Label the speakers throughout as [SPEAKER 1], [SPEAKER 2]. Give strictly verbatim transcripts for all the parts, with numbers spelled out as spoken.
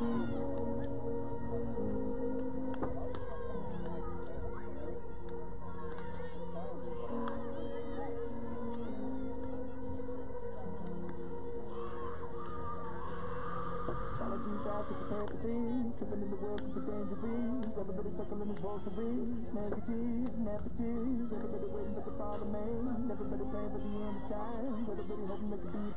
[SPEAKER 1] Tripping in the world of the dangerous. Everybody circling his vultures. Negatives, negatives. Everybody waiting for the father man. Everybody praying for the end of time. Everybody hoping they can be.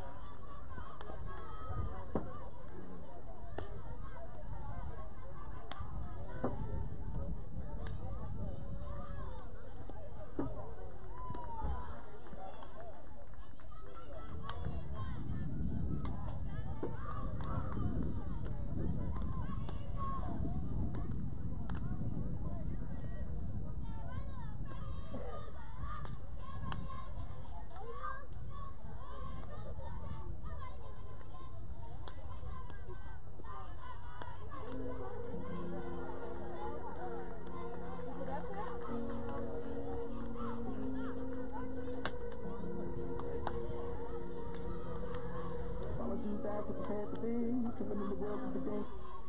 [SPEAKER 1] Prepare for things, tripping in the world of the day.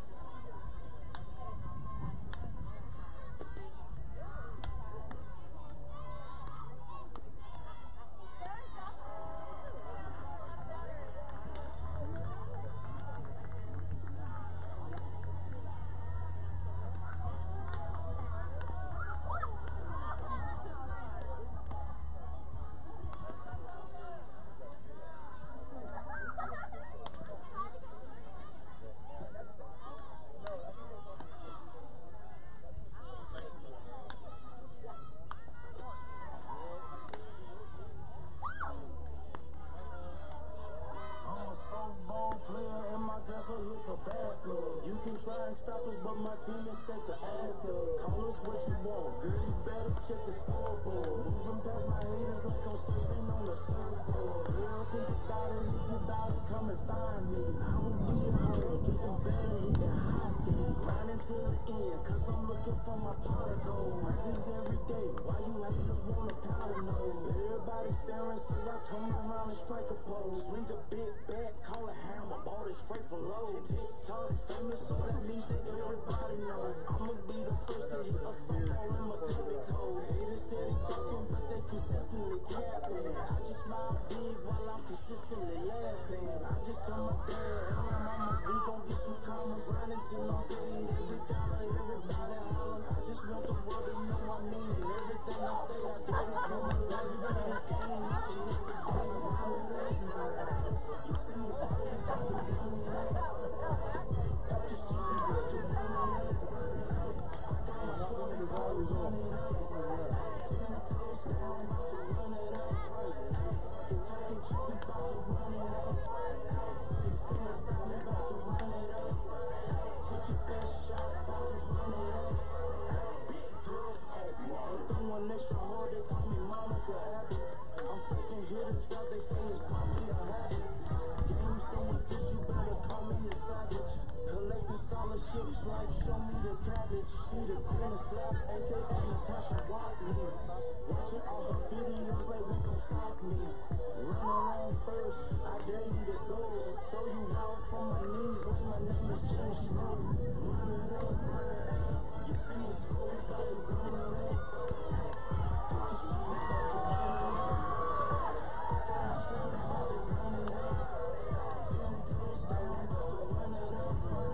[SPEAKER 1] You can try and stop us, but my team is set to act up. Call us what you want, girl, you better check the scoreboard. Moving past my haters like I'm surfing on the surfboard. Girl, think about it, if you about it, come and find me. I will be at home, getting better, hitting high tea. Grinding to the end, cause I'm looking for my pot of gold. Practice every day, why you haters wanna powder no? Everybody staring, so I turn around and strike a pose. Swing a big bat, call a hammer, bought it straight for low. TikTok famous, so that means that everybody know. I'ma be the first to hit a football in my cover code. Haters steady talking, but they consistently capping. I just smile big while I'm consistently laughing. I just tell my dad, hey mama, we gon' get some commas. Running till I'm paid, every dollar, everybody hollering. I just want the world to know I mean it. Everything I say, I do it. Come on, every day is game, each and every day. You see me fighting, I can run it up. Scholarships like show me the cabbage, see the queen of slap, aka Natasha Walkley. Watching all her videos like we gon' stop me. Run around first, I dare you to go. Throw you out from my knees like my name is Jay Snow. Run it up, you see it's cool, about to run it up. Take this shit about to run it up. Got my strap about to run it up. Ten toes down, about to run it up.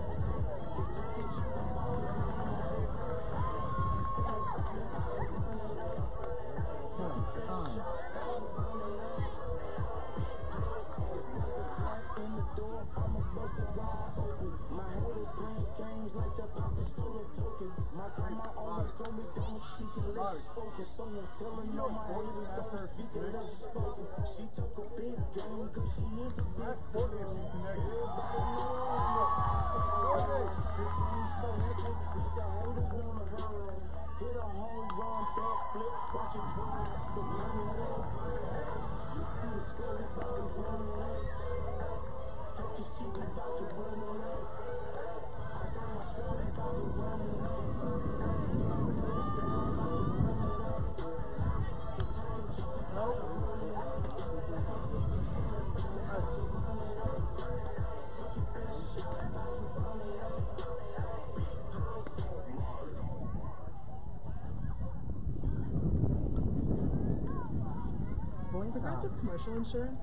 [SPEAKER 1] In the door, I'ma bust it wide open. My head is playing games like the pockets full of tokens. My grandma always told me don't speak unless you spoken. Someone telling me my haters don't speak unless you spoken. She took a big game cause she is a big boy. Everybody knows the game's so hectic, make the haters wanna hurry. Hit a home run, backflip, watch it twirl, the run it up. You see the skirt about to run it up. Turkish chicken about to run it up. I got my skirt about to run it up. Ten toes down, about to run it up. Kentucky chicken about to run it up. About to run it up. Take your best shot, about to run it up.
[SPEAKER 2] Progressive Commercial Insurance.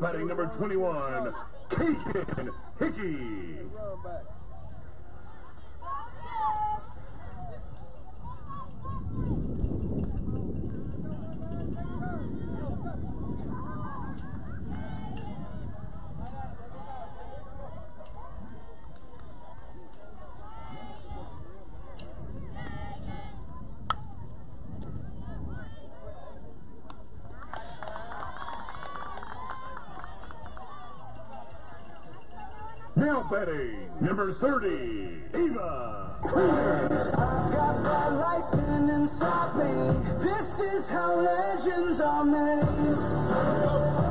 [SPEAKER 2] batting number twenty-one, Keegan Hickey. Now batting, number thirty, Eva.
[SPEAKER 1] I've got that lightning inside me. This is how legends are made.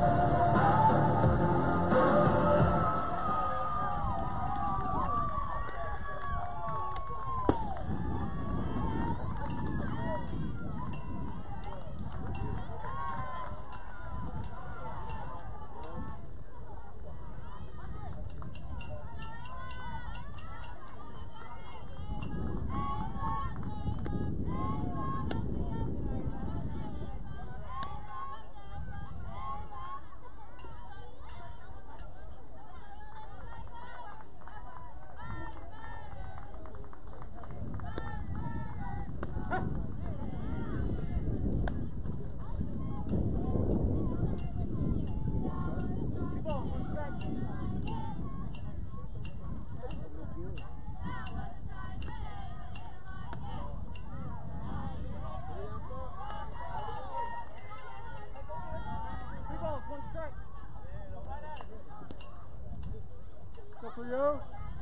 [SPEAKER 3] For you.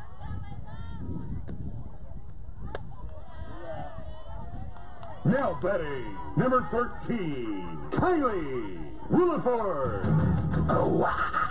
[SPEAKER 2] Now batting, number thirteen, Kylie Williford. Oh, wow.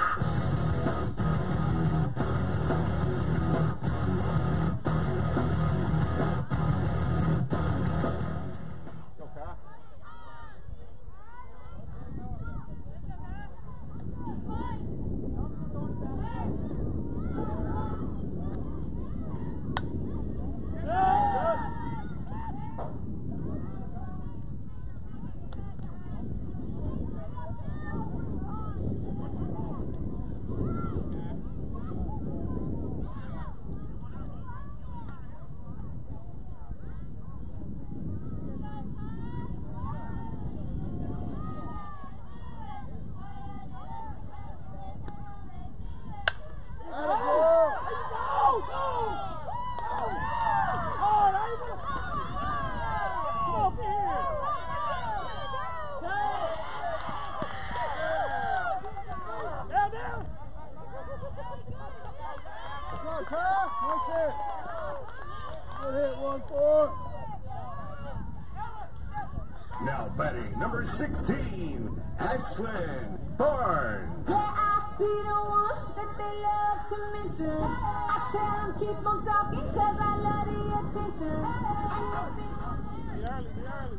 [SPEAKER 2] Now batting number sixteen, Ashlyn Barnes.
[SPEAKER 4] Yeah, I be the one that they love to mention. I tell them keep on talking cause I love the attention. And
[SPEAKER 3] Be early, be early.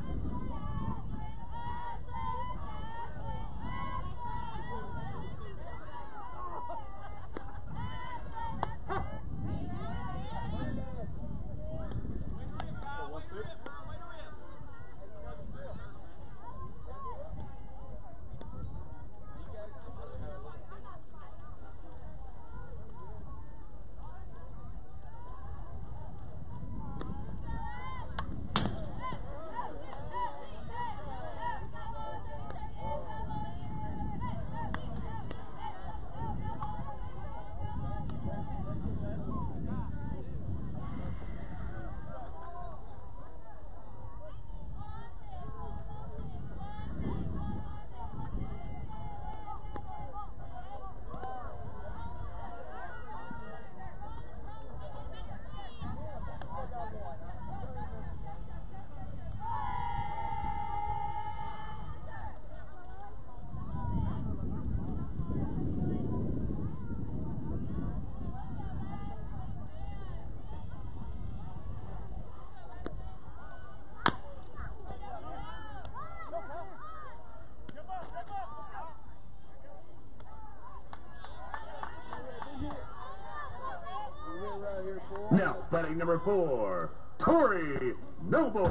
[SPEAKER 2] Now batting number four, Tori Noble.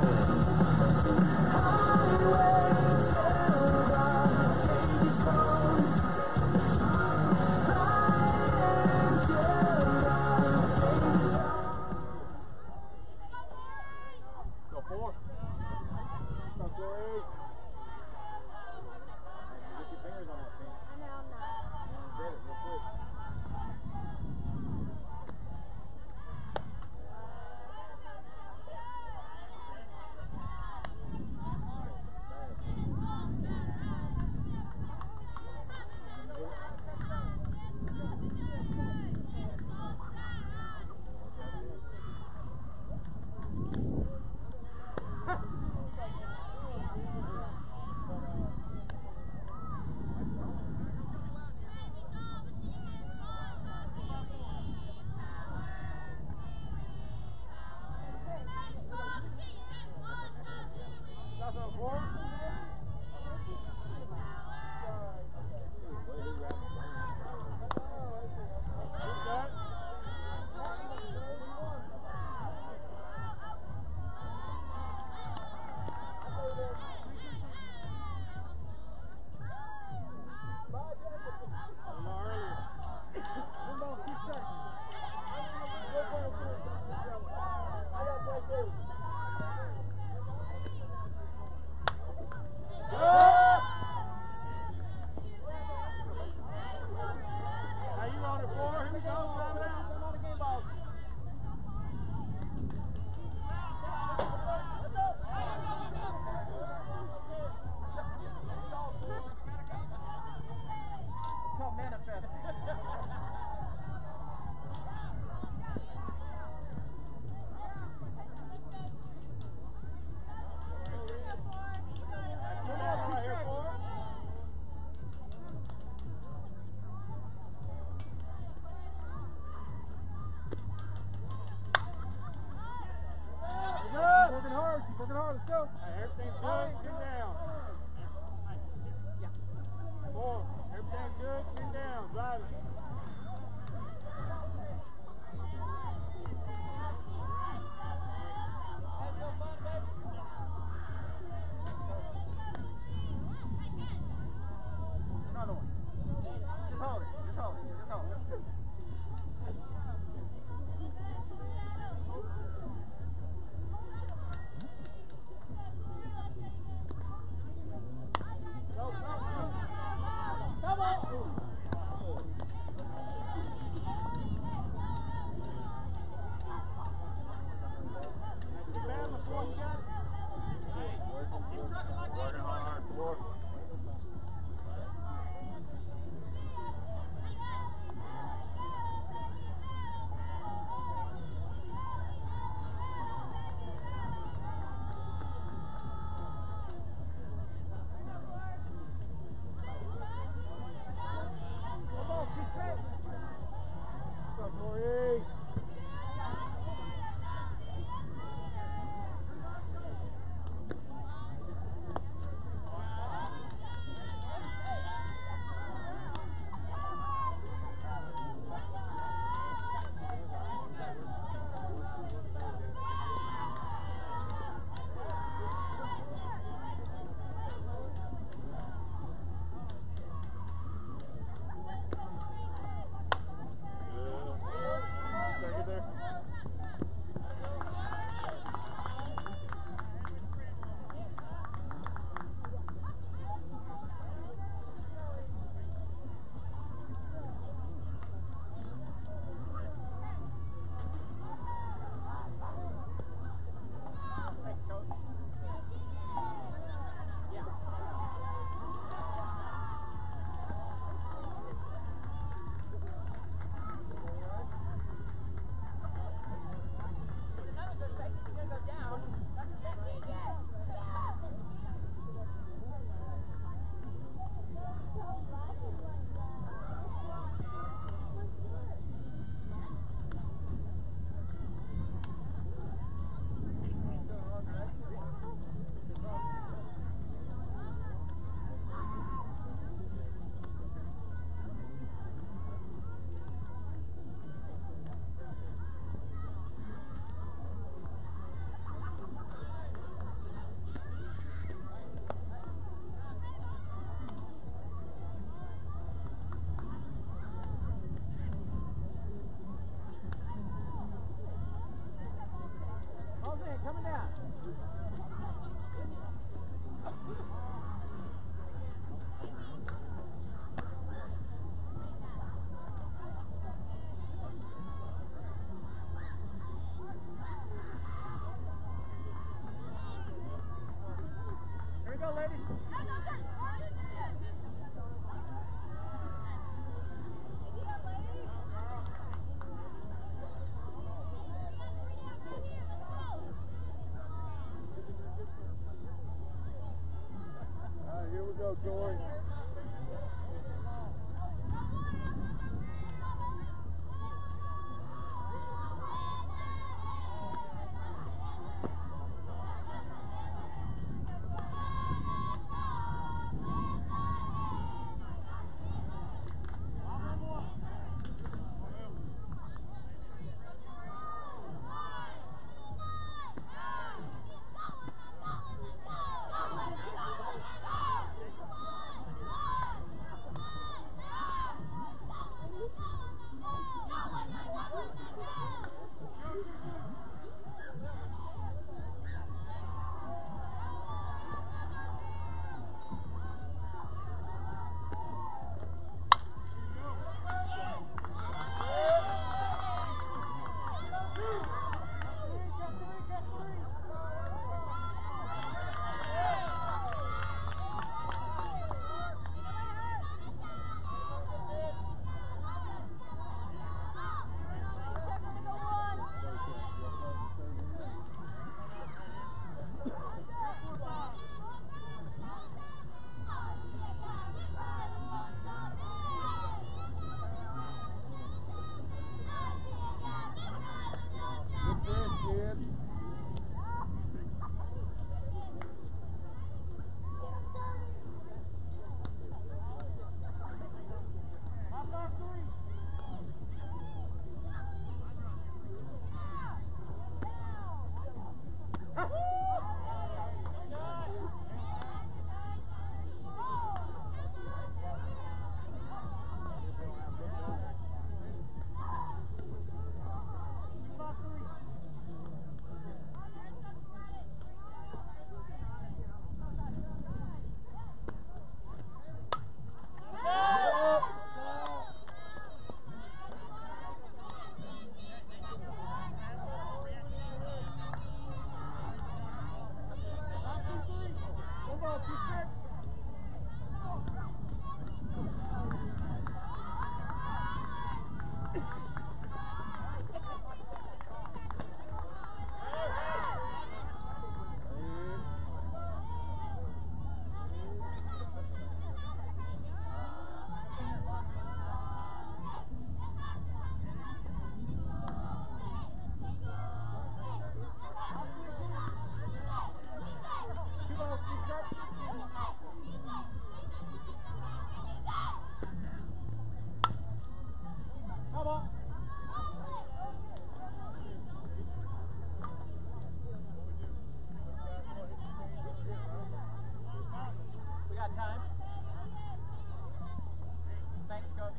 [SPEAKER 3] Corner four, here we go, drive it out. On the game balls. It's called manifest. Working hard, keep working hard, let's go. Hey, everything's good, sit down. Four, everything's good, sit down, drive it. Another one. Just hold it, just hold it, just hold it. Coming down. Here we go, ladies. Here we go, Joy. We got time. Thanks, Coach.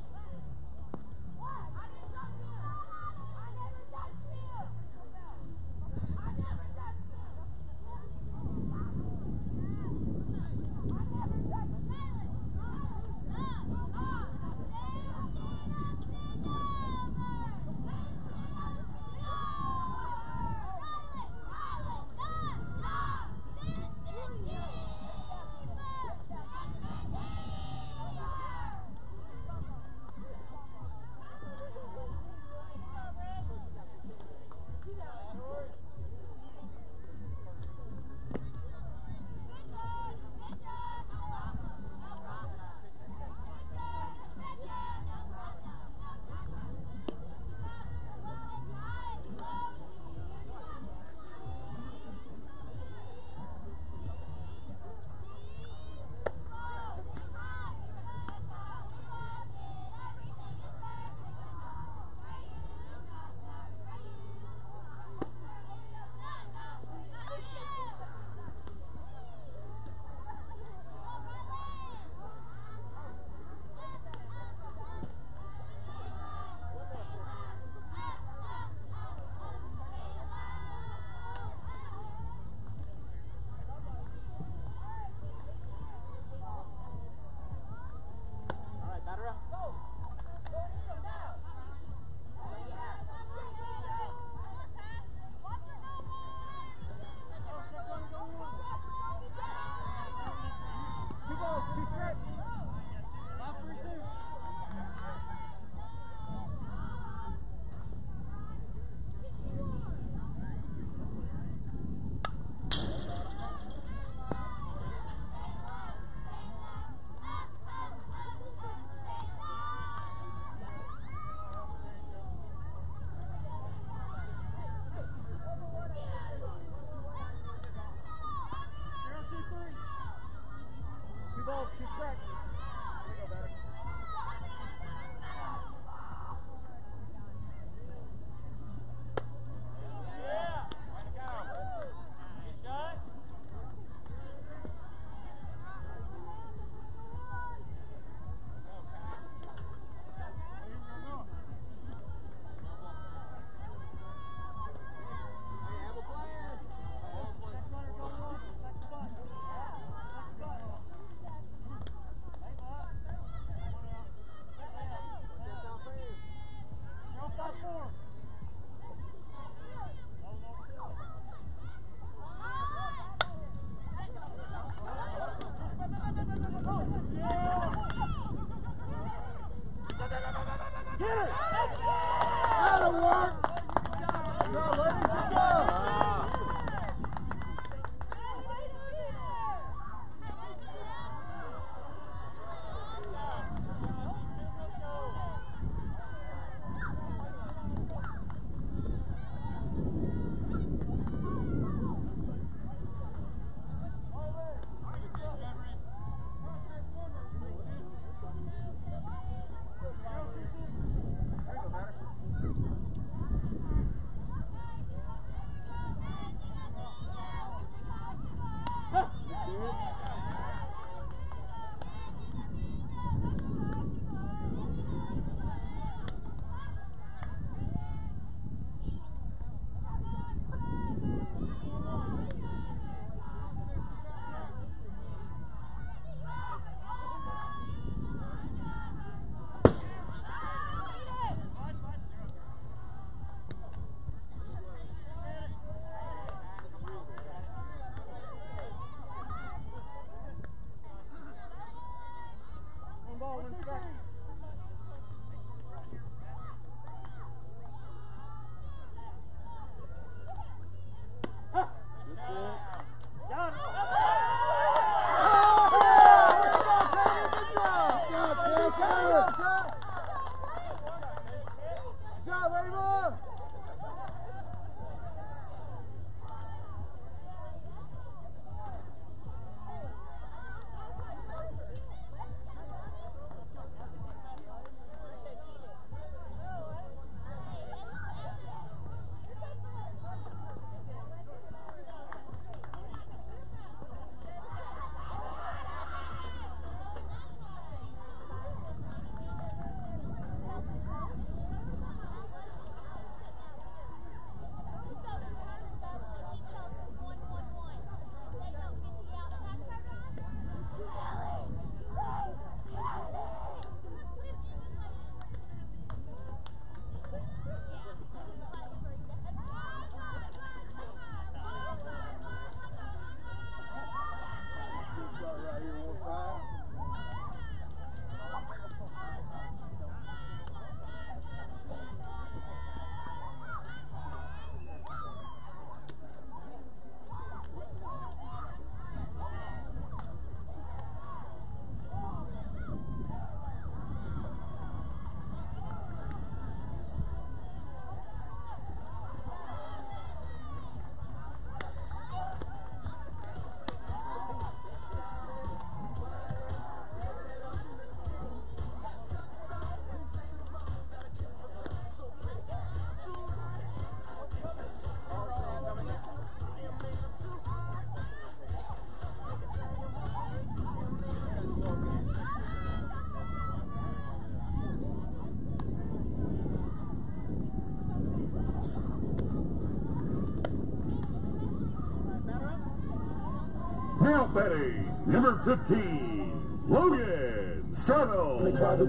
[SPEAKER 2] Now betting, number fifteen, Logan Settle.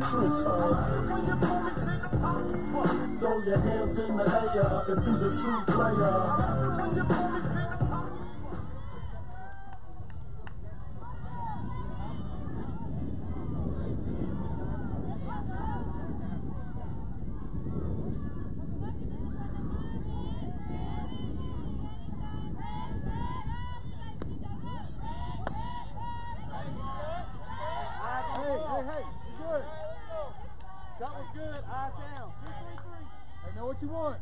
[SPEAKER 1] Throw your hands in the air if he's a true player.
[SPEAKER 3] What you want?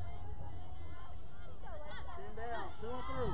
[SPEAKER 3] Stand down, two and through.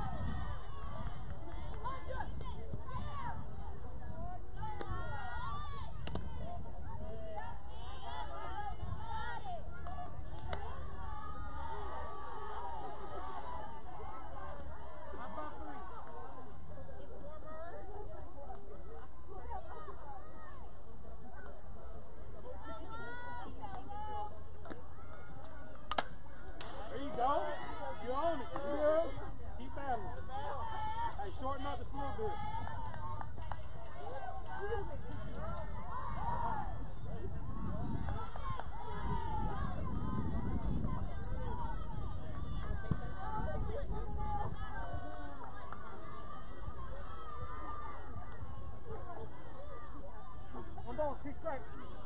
[SPEAKER 3] Two strikes.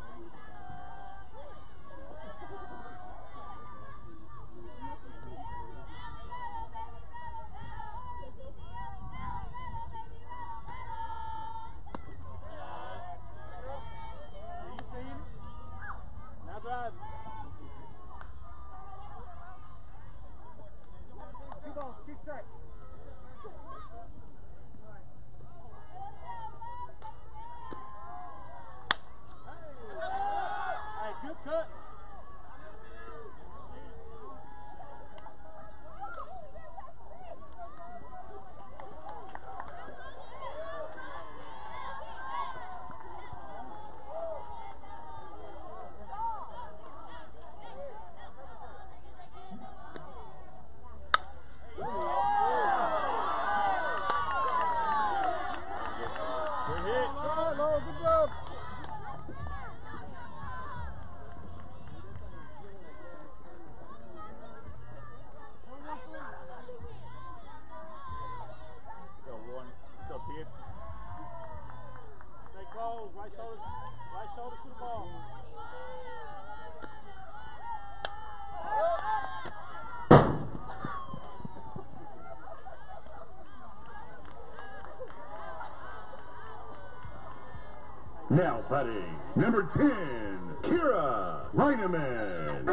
[SPEAKER 2] Now batting, number ten, Kira Reineman.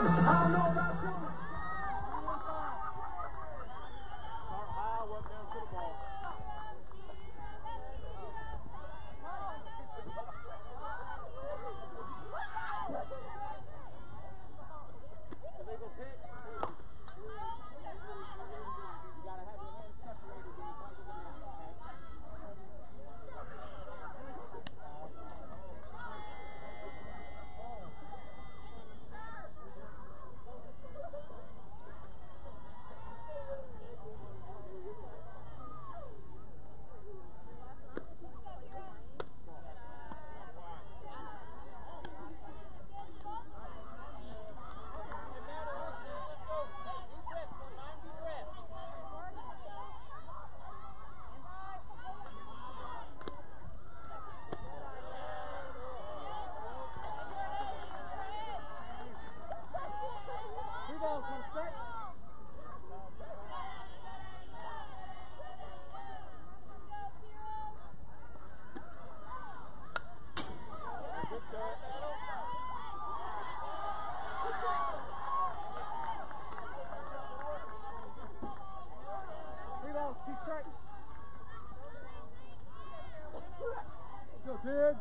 [SPEAKER 3] Sid.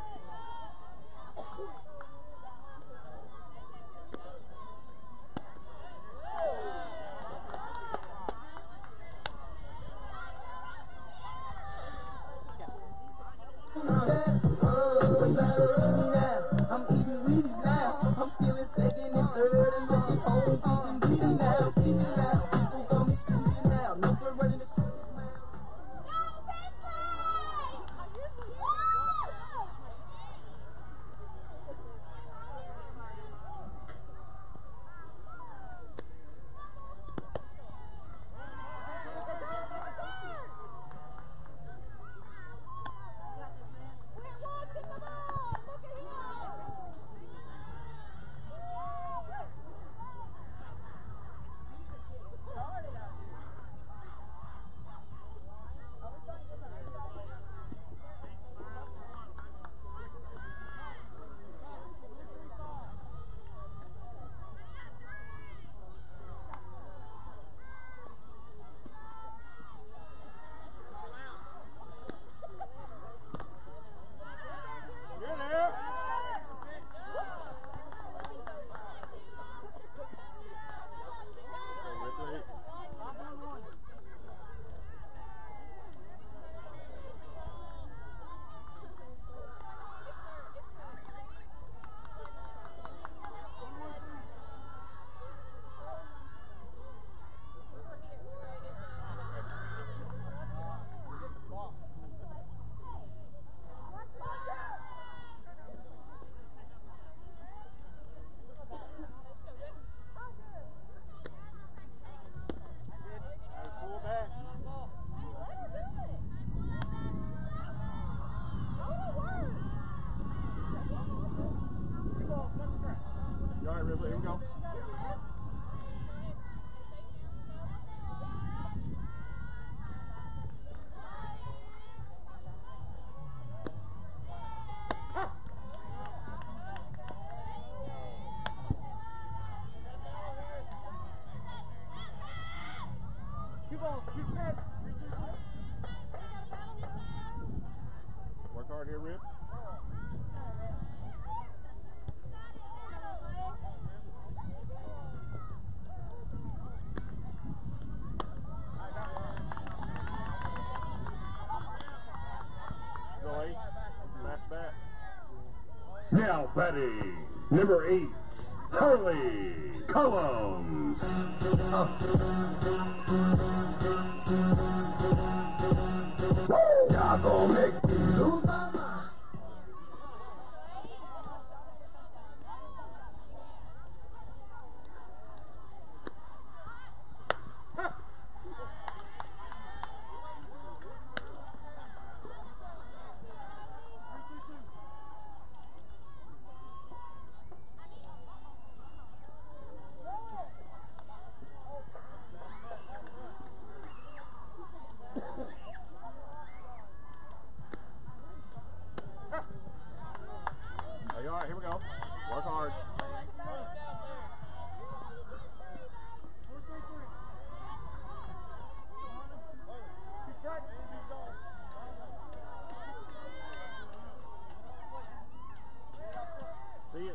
[SPEAKER 1] I'm eating Wheaties now. I'm still in second and third and looking home, feeling greedy now. See me now, people call me Stevie now. No for running the streets now.
[SPEAKER 5] Rip. Here we go.
[SPEAKER 3] Two balls, two sets.
[SPEAKER 5] Work hard here, Rip. Go eight. Fast bat.
[SPEAKER 2] Now batting, number eight, Harley Collins. Y'all gonna make me lose my mind.
[SPEAKER 5] Hey, all right, here we go. Work hard. See it.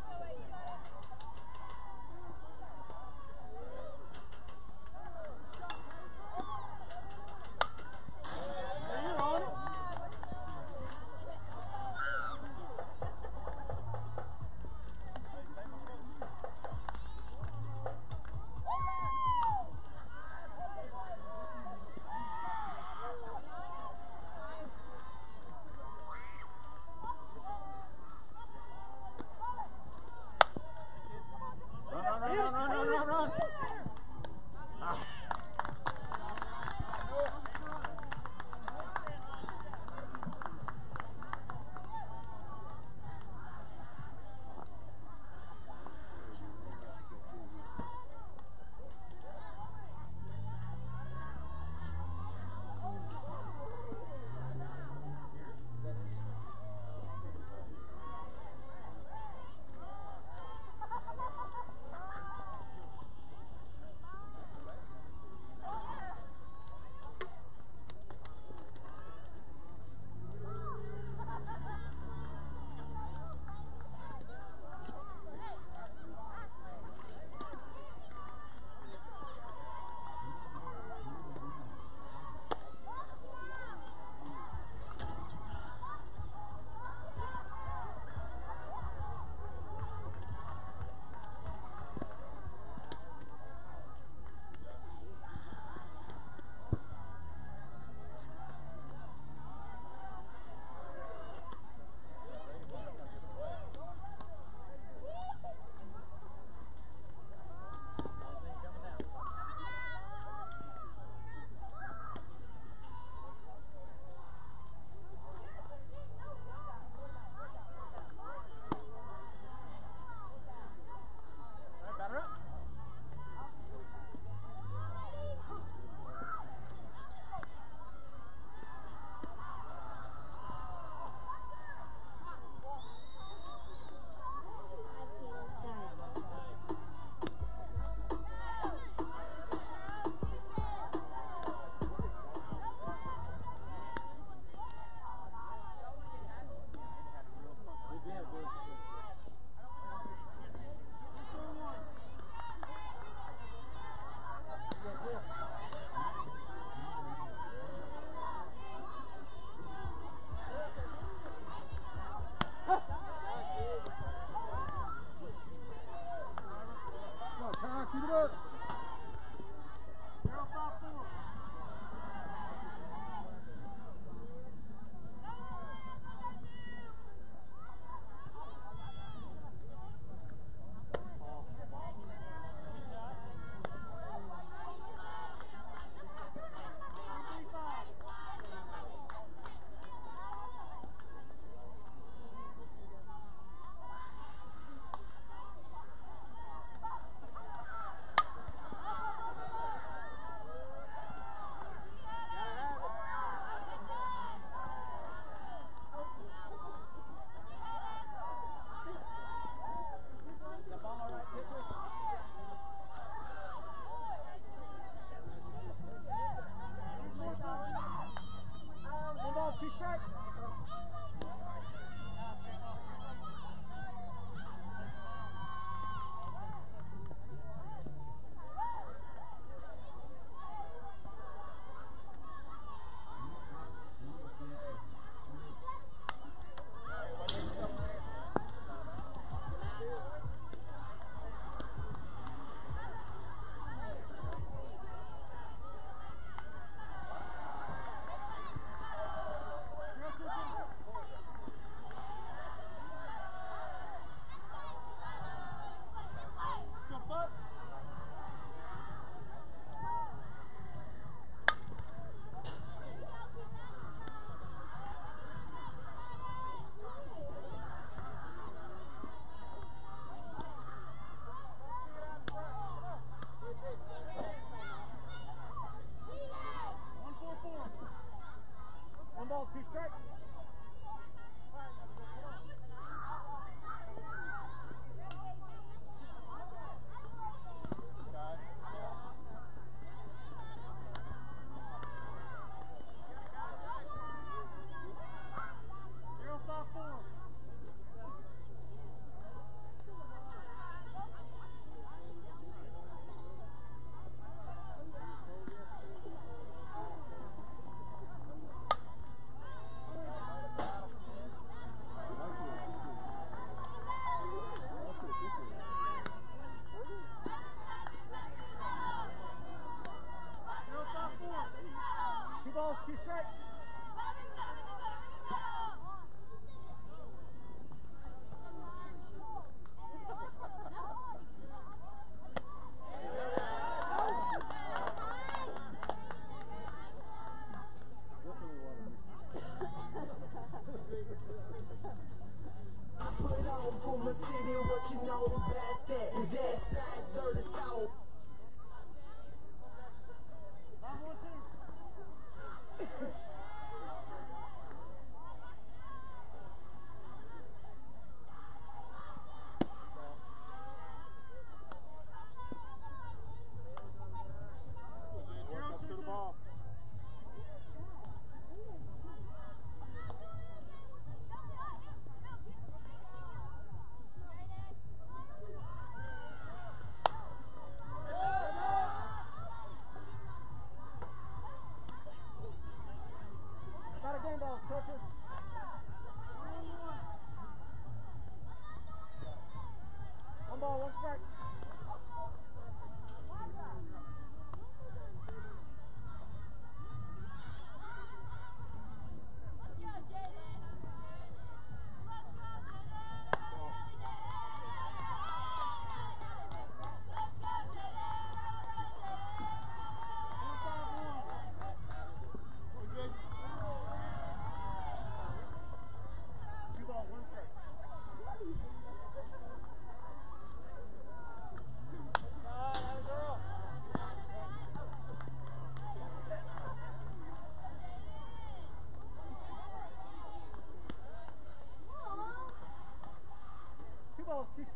[SPEAKER 5] Run, run, run, run, run, run, run. Ah.
[SPEAKER 3] Keep it up. Zero, five, four.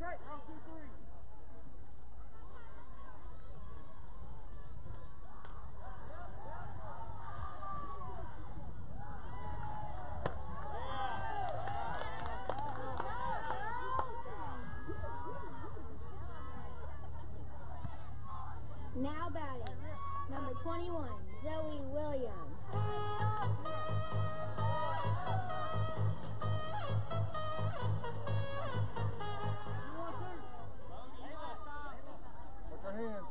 [SPEAKER 6] Now batting, number twenty-one, Zoe Williams.
[SPEAKER 3] Put your hands.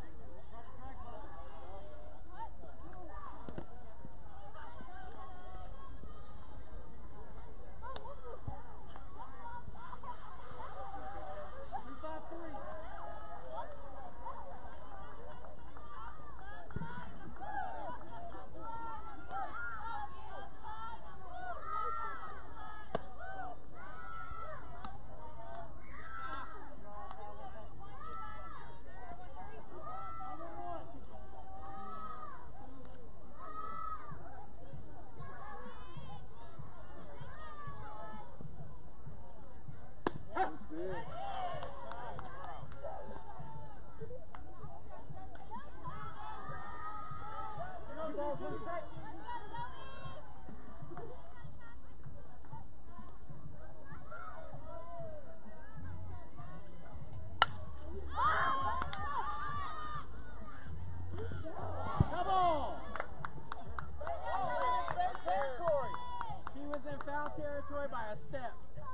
[SPEAKER 5] Territory by a step.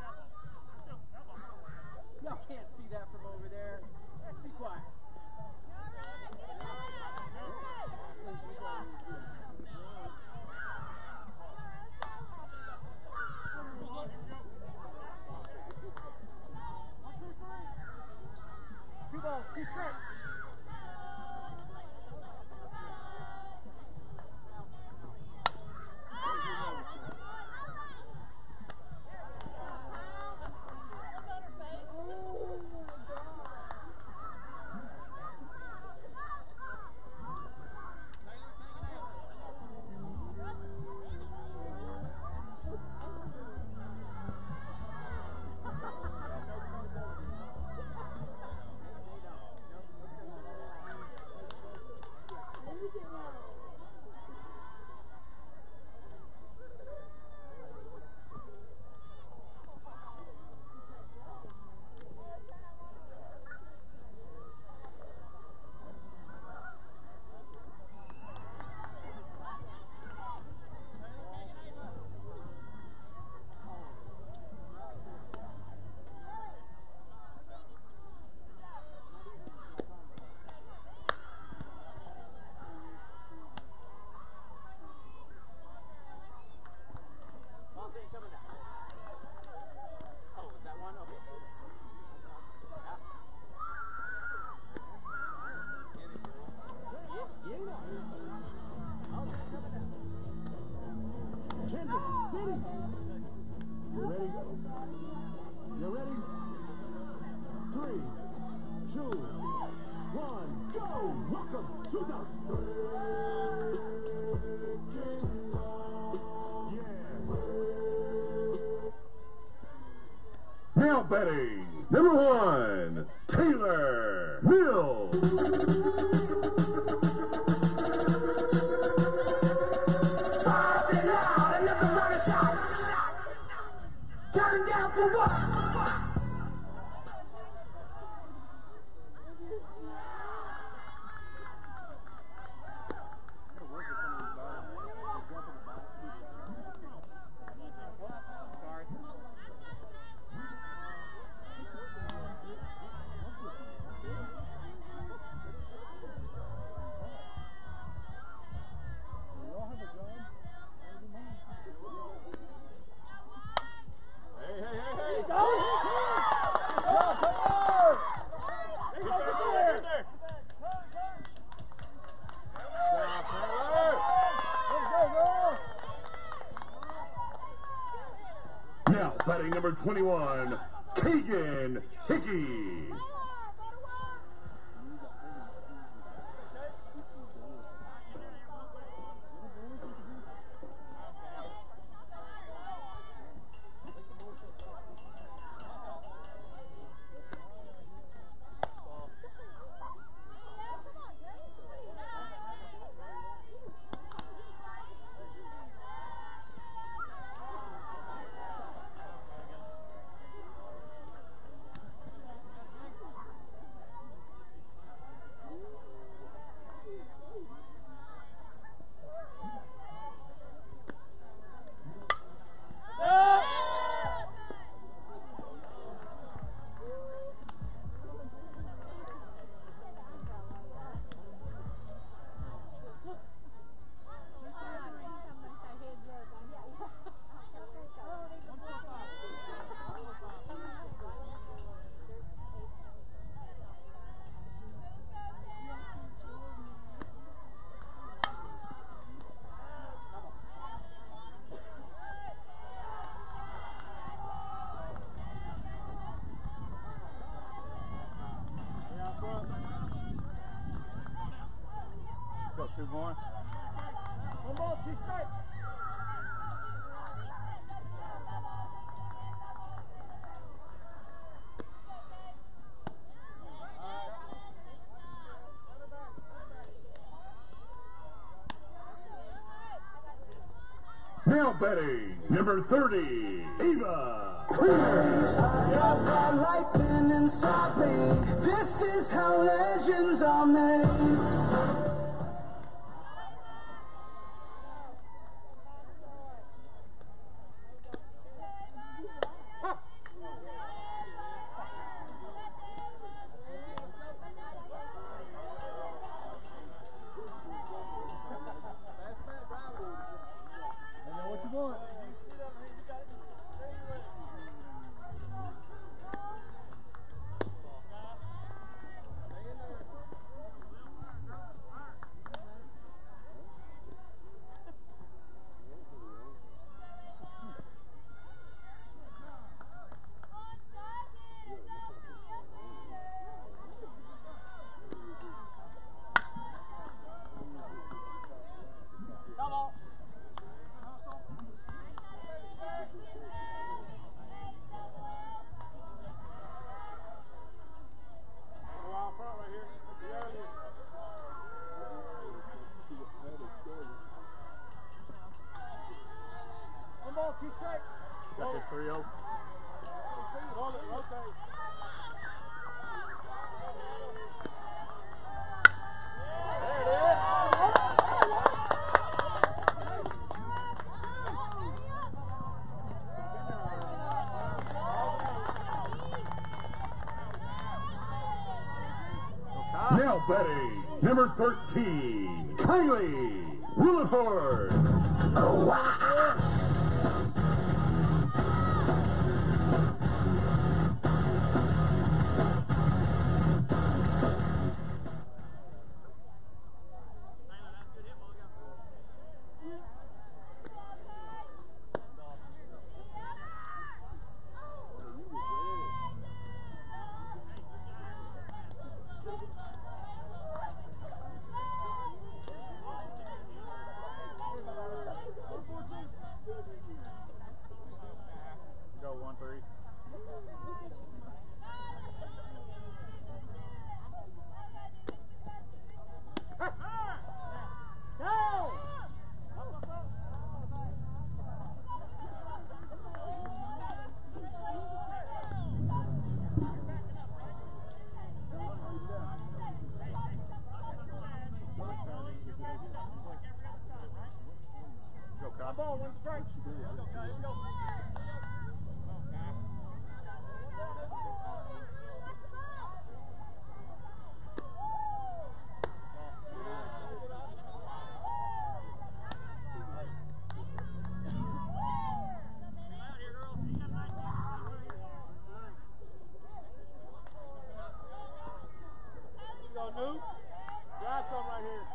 [SPEAKER 5] Y'all can't see that from over there. Be quiet. Two balls, two strikes.
[SPEAKER 2] Now batting, number one, Taylor Mills.
[SPEAKER 1] Turn down for what?
[SPEAKER 2] Now batting number twenty-one, Keegan Hickey.
[SPEAKER 5] Go two more.
[SPEAKER 3] One ball, two strikes.
[SPEAKER 2] Now betting, number thirty, Eva.
[SPEAKER 1] I've got that lightning inside me. This is how legends are made.
[SPEAKER 5] Got this three oh.
[SPEAKER 2] Now betting, number thirteen, Kylie Williford. Oh, wow.
[SPEAKER 5] Go one three.
[SPEAKER 3] Go!
[SPEAKER 5] Go,
[SPEAKER 3] One
[SPEAKER 5] Kyle.
[SPEAKER 3] ball, one strike. Go, Nuke. Grab some right here.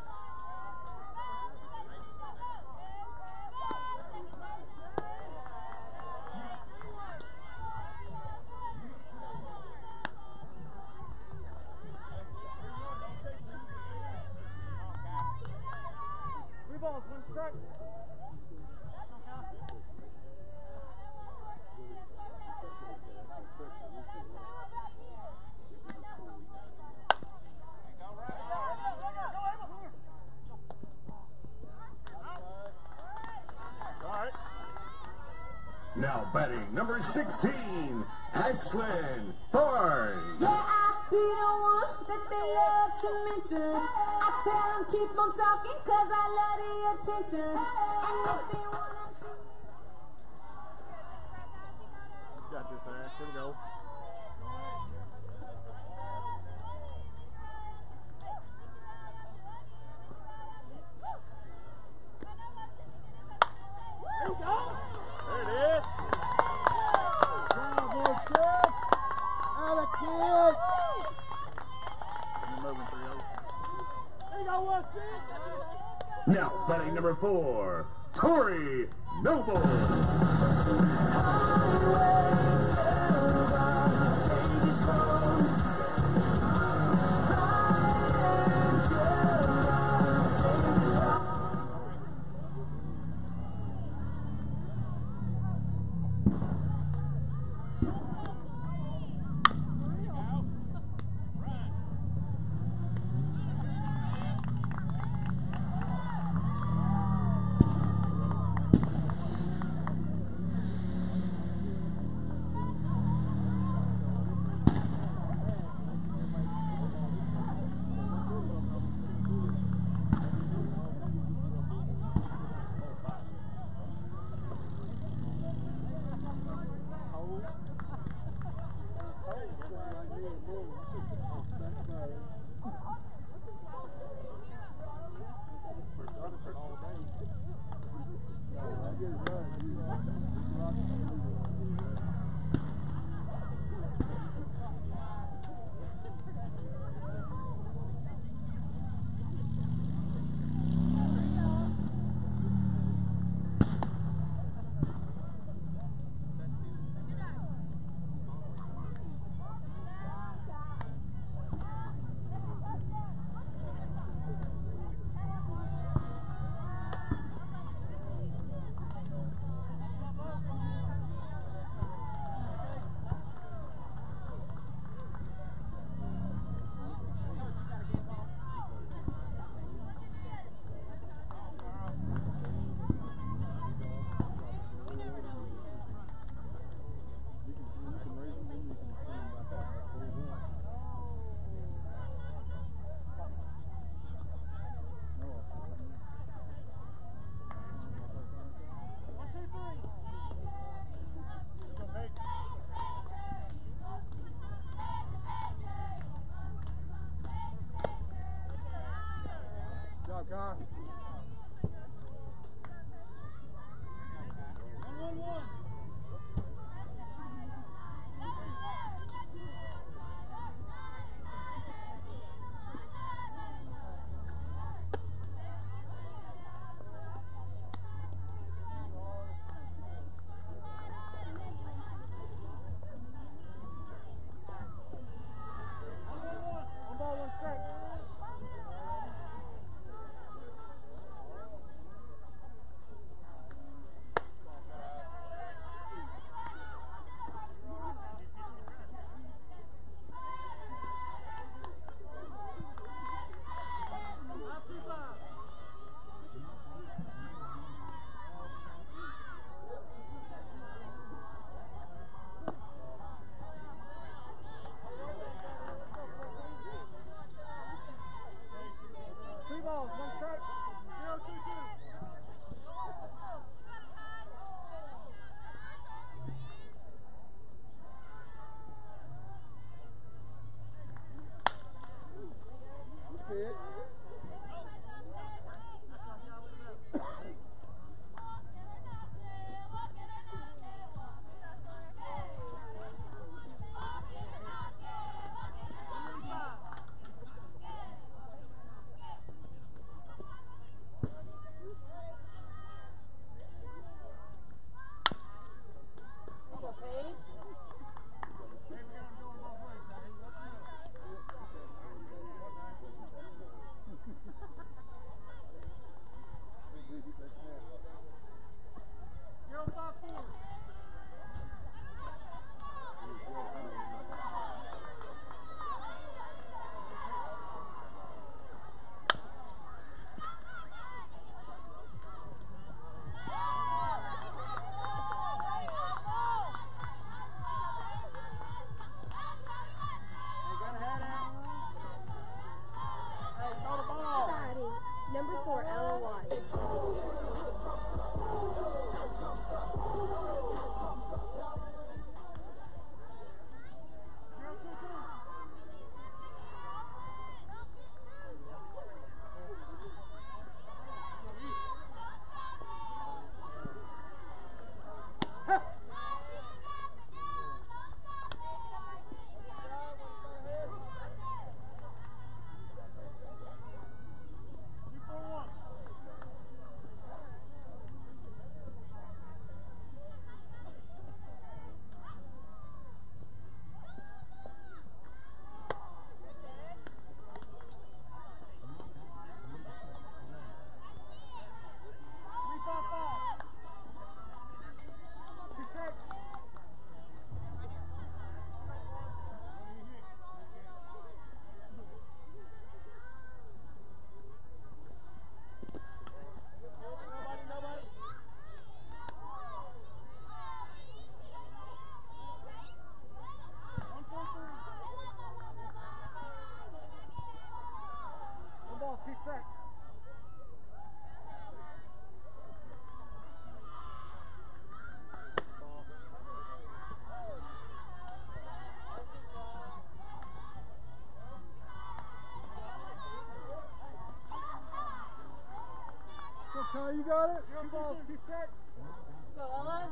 [SPEAKER 3] Three balls, one strike.
[SPEAKER 5] All right.
[SPEAKER 2] Now batting, number sixteen, Ashlyn Barnes.
[SPEAKER 4] Yeah, I be the one that they love to mention. I tell them keep on talking cause I love the attention. And if they wanna see
[SPEAKER 5] Got this, Ash. Here we go.
[SPEAKER 3] There you go.
[SPEAKER 5] There it is.
[SPEAKER 3] Cowboy six. Out of kid.
[SPEAKER 5] You're moving three oh.
[SPEAKER 3] There you go, one six.
[SPEAKER 2] Now batting, number four, Tori Noble.
[SPEAKER 3] Gosh. One, one, one. One ball, one strike. Three balls, one strike. Zero, two, two. Good. Zero, five, four.
[SPEAKER 6] Number four, Ella Watt. One ball, two strikes. Okay, you got it? Two balls, two strikes.
[SPEAKER 4] Go, Ella.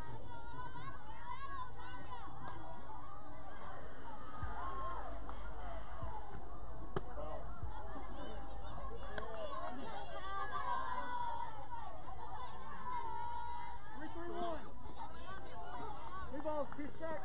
[SPEAKER 3] Three, three, one. Three balls, two strikes.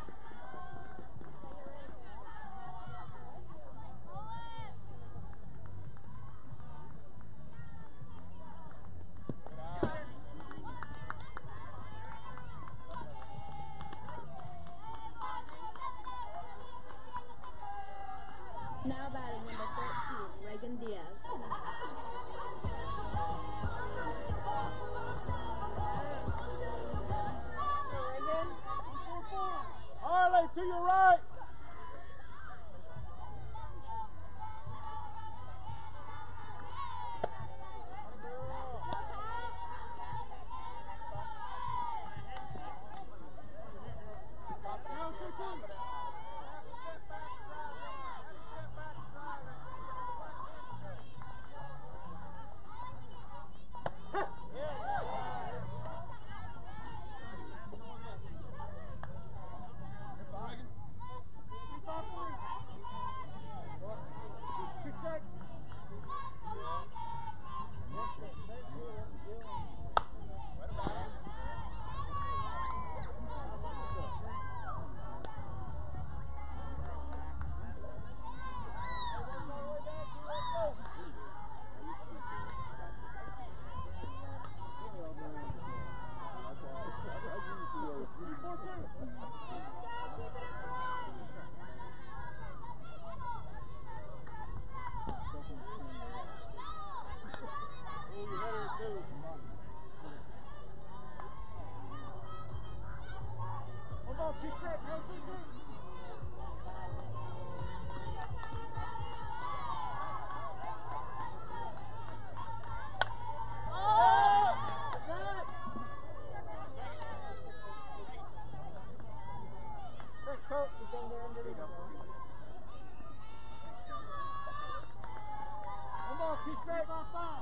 [SPEAKER 3] two straight. Five, five.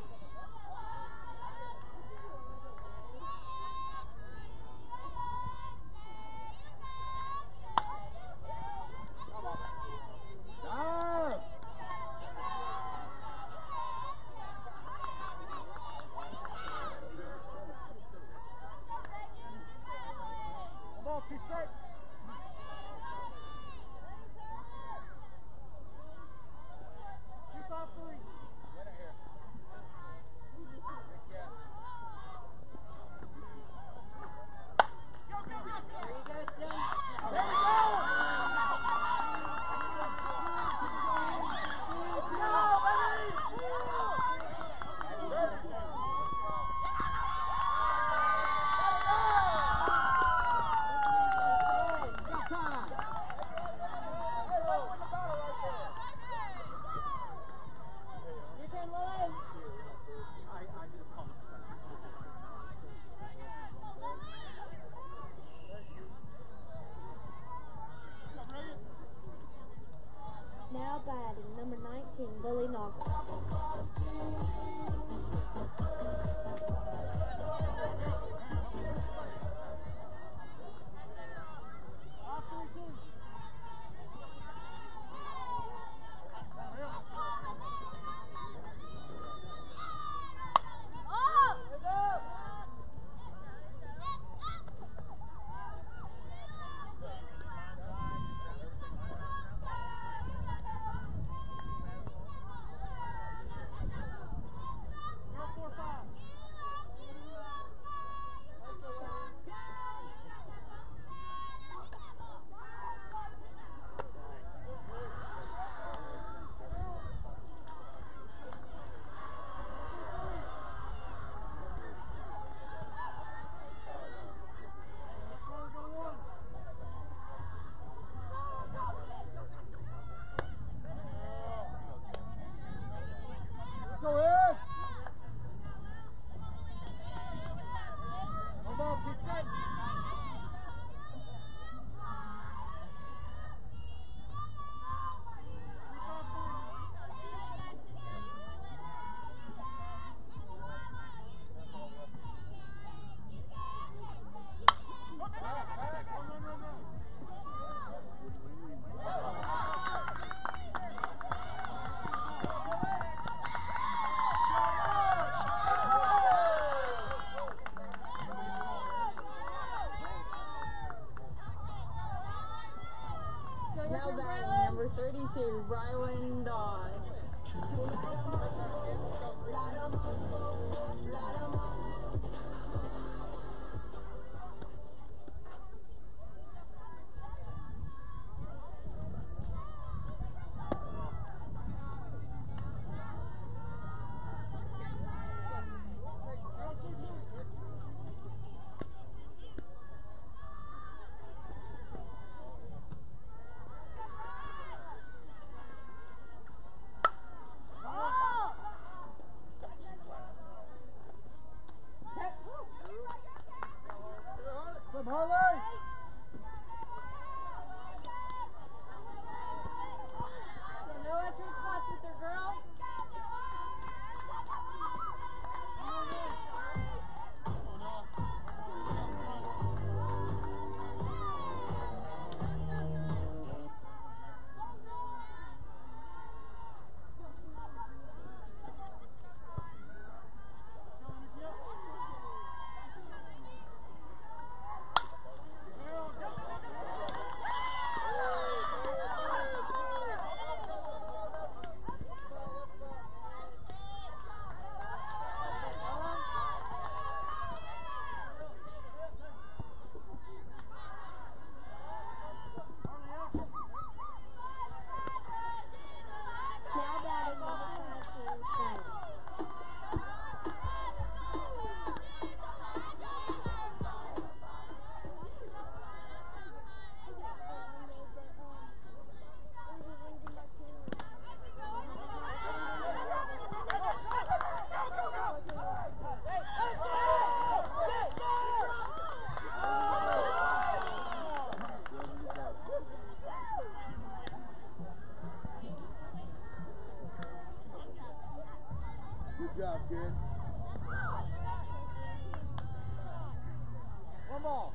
[SPEAKER 5] Ah!
[SPEAKER 3] Ball, two straight. Two, five, three.
[SPEAKER 6] Now batting, number nineteen, Lily Knocker.
[SPEAKER 3] Five, three, two. Zero, four, five. Let's go, go one. Go in. One ball, two straight. Three, five, three. Run, run, run, run.
[SPEAKER 4] Now batting, number thirty-two, Rylan Doss.
[SPEAKER 3] Good job, kid. One ball.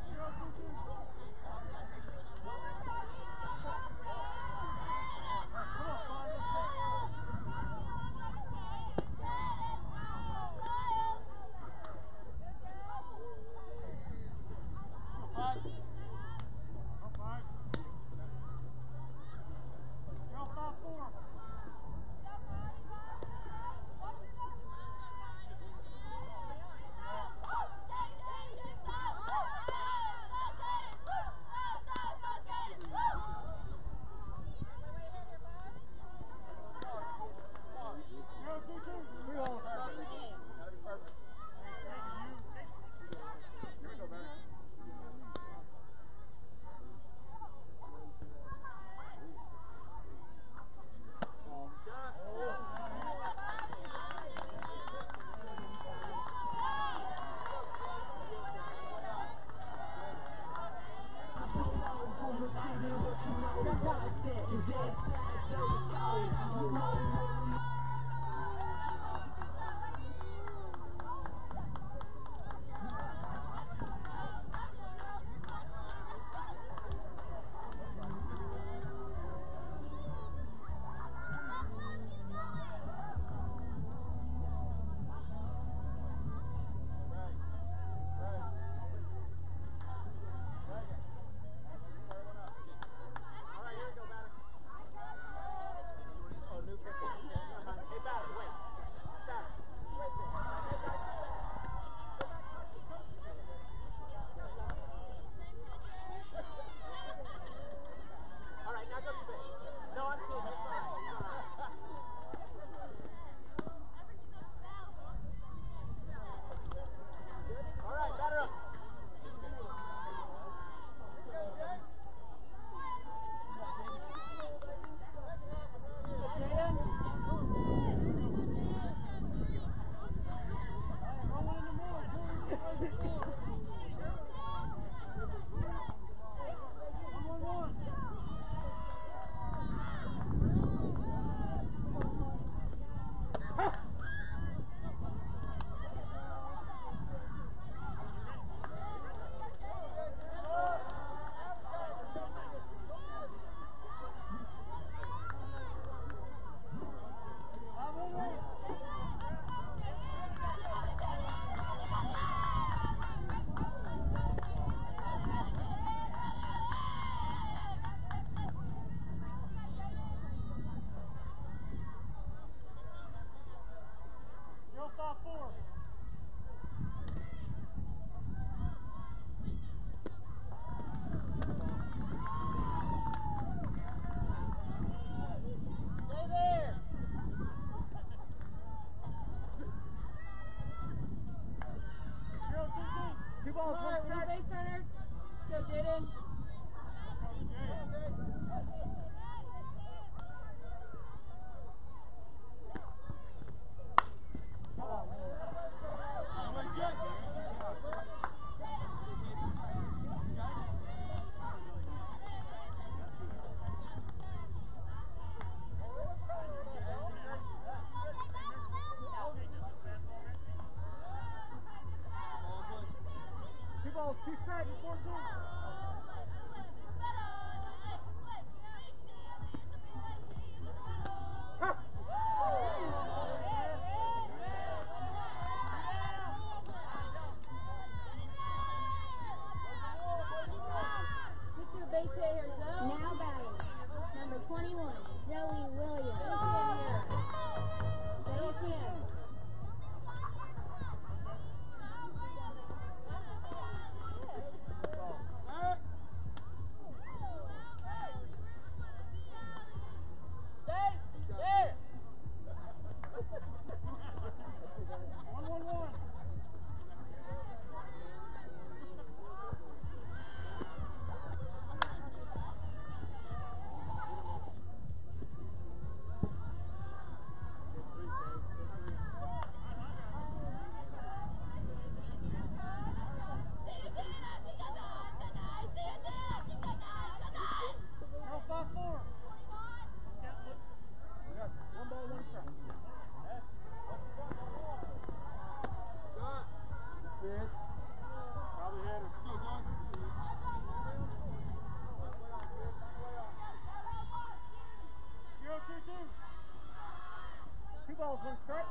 [SPEAKER 3] Two strikes, four two.
[SPEAKER 6] Now batting, number twenty-one, Zoe Williams. Stay ten.
[SPEAKER 5] Ah!
[SPEAKER 3] balls, one strike.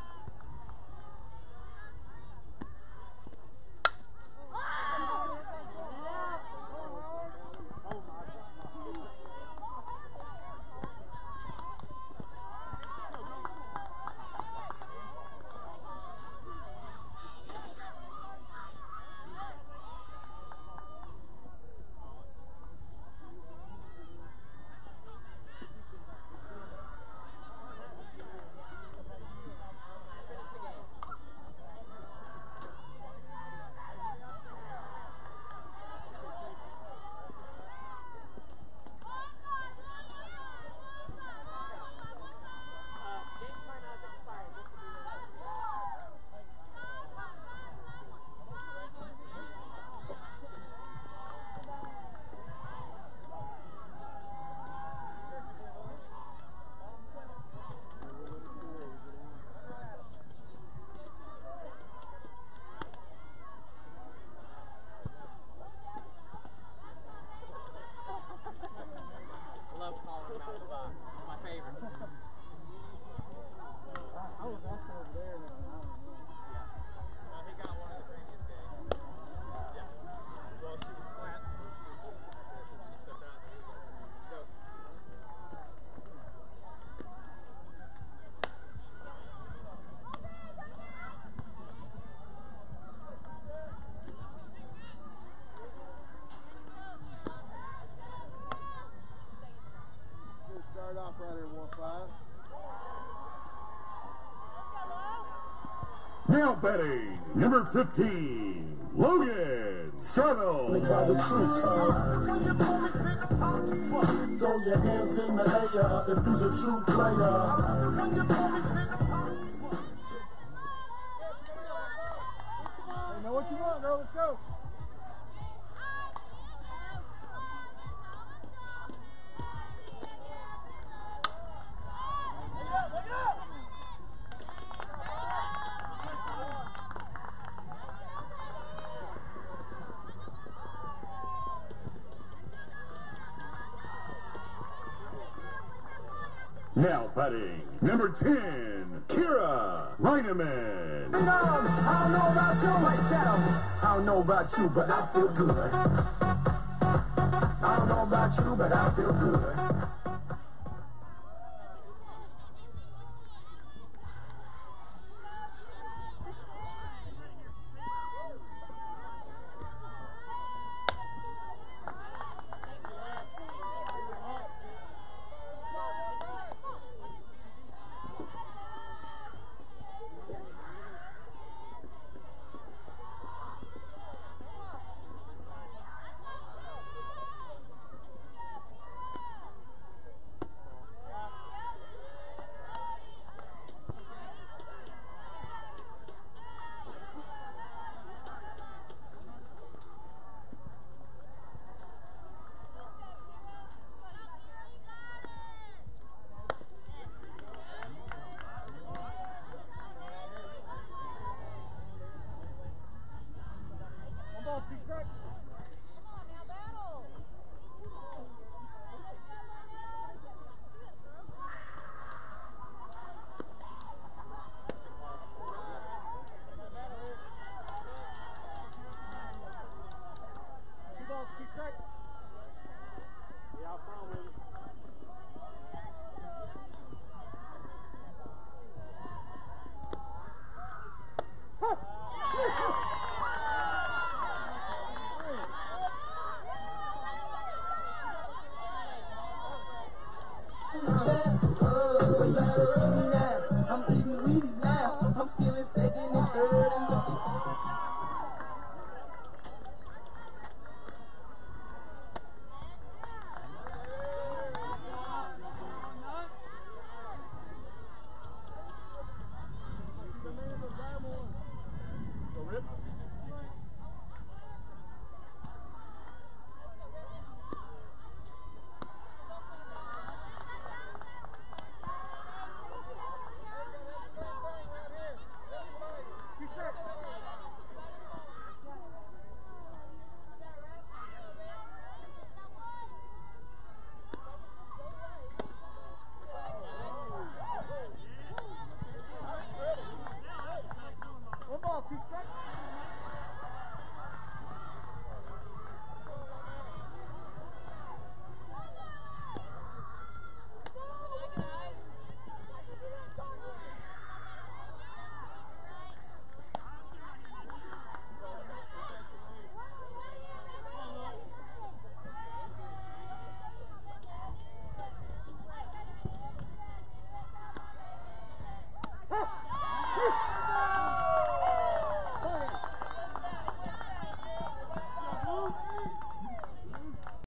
[SPEAKER 2] Now batting, number fifteen, Logan Sano.
[SPEAKER 1] Throw your hands in the air if you's a true player.
[SPEAKER 3] You know what you want, girl. Let's go.
[SPEAKER 2] Now batting, number ten, Kira Reineman.
[SPEAKER 1] I don't know about you myself. I don't know about you, but I feel good. I don't know about you, but I feel good. I'm eating Wheaties now. I'm still in second and third and looking.
[SPEAKER 3] Rip.